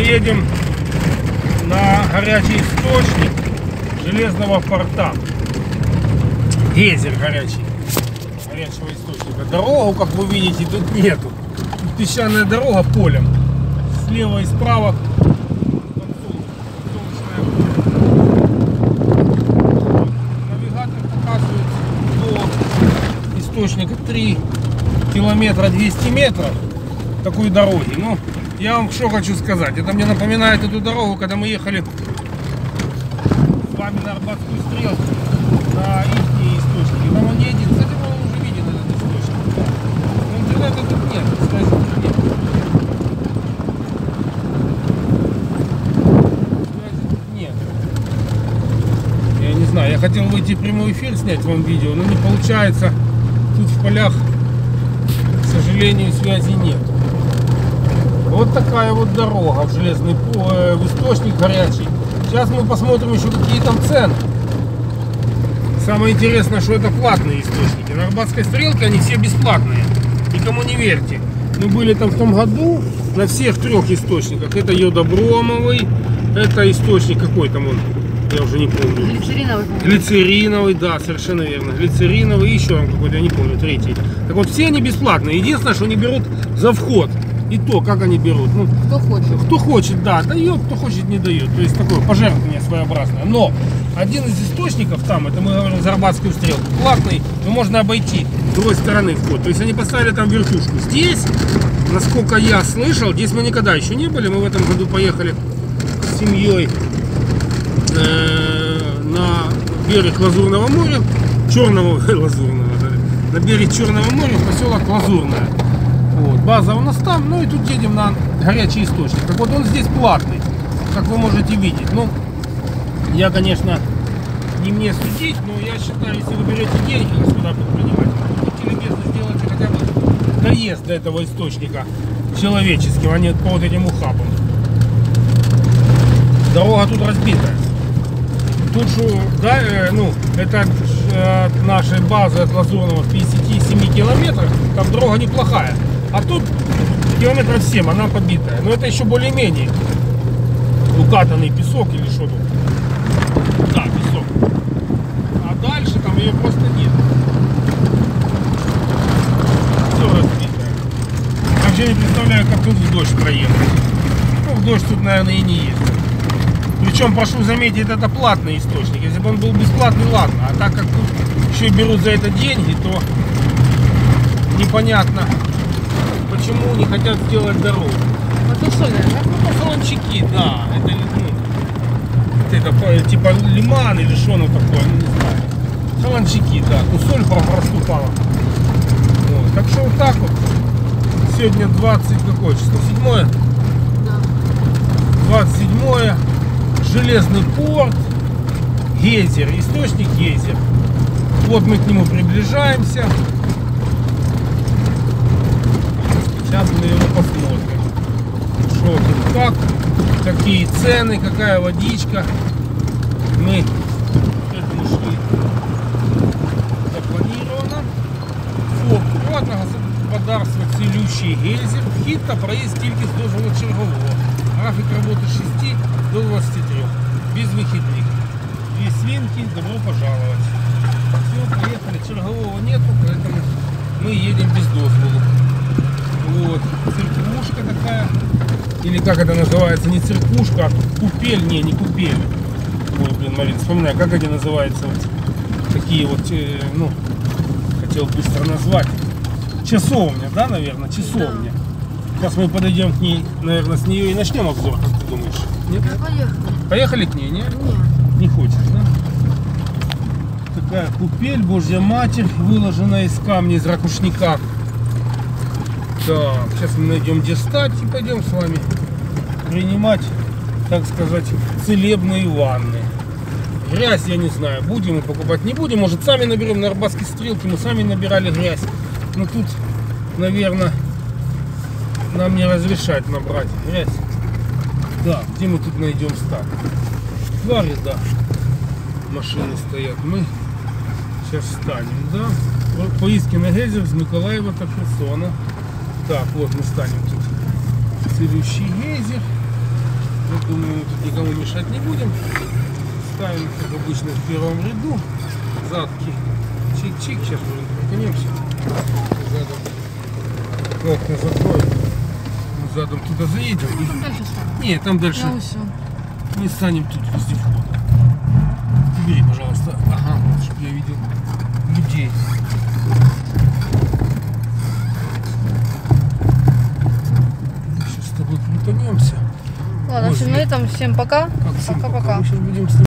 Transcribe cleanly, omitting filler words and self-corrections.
едем на горячий источник железного порта. Гейзер горячего источника. Дорогу, как вы видите, тут нету. Тут песчаная дорога полем. Слева и справа навигатор показывает до источника 3 километра 200 метров такой дороги. Ну, я вам что хочу сказать. Это мне напоминает эту дорогу, когда мы ехали с вами на Арбатскую стрелку, на их источники. Там он едет. Кстати, он уже виден, этот источник. Но интернета тут нет, связи тут нет. Связи тут нет. Я не знаю, я хотел выйти в прямой эфир, снять вам видео, но не получается. Тут в полях, к сожалению, связи нет. Вот такая вот дорога в железный в источник горячий. Сейчас мы посмотрим еще какие там цены. Самое интересное, что это платные источники. На Арбатской стрелке они все бесплатные. Никому не верьте. Мы были там в том году на всех 3 источниках. Это йодобромовый, это источник какой там он, я уже не помню. Глицериновый. Глицериновый, да, совершенно верно. Глицериновый, еще он какой-то, я не помню, 3. Так вот, все они бесплатные. Единственное, что они берут за вход. И то, как они берут. Ну, кто хочет. Кто хочет, да, дает, кто хочет, не дает. То есть такое пожертвование своеобразное. Но один из источников там, это мы говорим за Арбатскую стрелку, платный, но можно обойти с другой стороны вход. То есть они поставили там вертушку. Здесь, насколько я слышал, здесь мы никогда еще не были. Мы в этом году поехали с семьей на берег Лазурного моря, Черного Лазурного, на берег Черного моря, в поселок Лазурное. Вот, база у нас там, ну и тут едем на горячий источник. Так вот, он здесь платный, как вы можете видеть. Ну, я, конечно, не мне судить, но я считаю, если вы берете деньги, господа предприниматели, будьте любезны, сделайте хотя бы доезд до этого источника человеческим, а не по вот этим ухабам. Дорога тут разбитая. Тут что, да, ну, это от нашей базы, от Лазурного, 57 километров, там дорога неплохая. А тут километров 7, она побитая. Но это еще более-менее укатанный песок или что тут. Да, песок. А дальше там ее просто нет. Все разбитое. Вообще не представляю, как тут в дождь проехать. Ну, в дождь тут, наверное, и не ездит. Причем, прошу заметить, это платный источник. Если бы он был бесплатный, ладно. А так как тут еще берут за это деньги, то непонятно, почему не хотят сделать дорогу. А тут что, наверное? Ну, солончаки, да. Это типа лиман или что оно такое, не знаю. Солончаки, да. Тут соль проступала. Вот. Так что вот так вот. Сегодня 20, какое число? 7-е? Да. 27-е. Железный порт. Гейзер. Источник Гейзер. Вот мы к нему приближаемся. Сейчас мы его посмотрим. Что тут как, какие цены, какая водичка. Мы к этому шли запланировано. Фоп, приватного господарства «Цілющий гейзер». Вхід та проїзд тільки з дозволу чергового. Графік роботи з 6 до 23. Без вихідних. Две свинки, добро пожаловать. Все, поехали. Чергового нету, поэтому мы едем без дозволу. Вот, церквушка такая, или как это называется, не церквушка, а купель, не купель. Ой, блин, Марин, вспоминаю, как они называются, вот такие вот, ну, хотел быстро назвать. Часовня, да, наверное, часовня. Сейчас мы подойдем к ней, наверное, с нее и начнем обзор, как ты думаешь? Нет? Поехали. Поехали к ней, нет? Нет. Не хочешь, да? Такая купель, Божья Матерь, выложенная из камня, из ракушника. Так, сейчас мы найдем где стать и пойдем с вами принимать, так сказать, целебные ванны. Грязь, я не знаю, будем мы покупать, не будем, может сами наберем. На Арбатской стрелке мы сами набирали грязь. Но тут, наверное, нам не разрешать набрать грязь. Да, где мы тут найдем стак? В баре, да, машины стоят. Мы сейчас встанем, да. Поиски на гейзер с Миколаева до Херсона. Так, вот мы станем тут. Цілющий гейзер. Я думаю, тут никому мешать не будем. Ставим, как обычно, в первом ряду. Задки. Чик-чик. Сейчас мы проконемся. Задом. Окна закроем. Мы задом туда заедем. Там дальше станем. Нет, там дальше Да, все. не станем тут возле входа. Убери, пожалуйста. Ага, вот, чтобы я видел людей. Сейчас с тобой крутанемся. Ладно, Возле. всем на этом. Всем пока. Как всем Пока-пока. Мы сейчас будем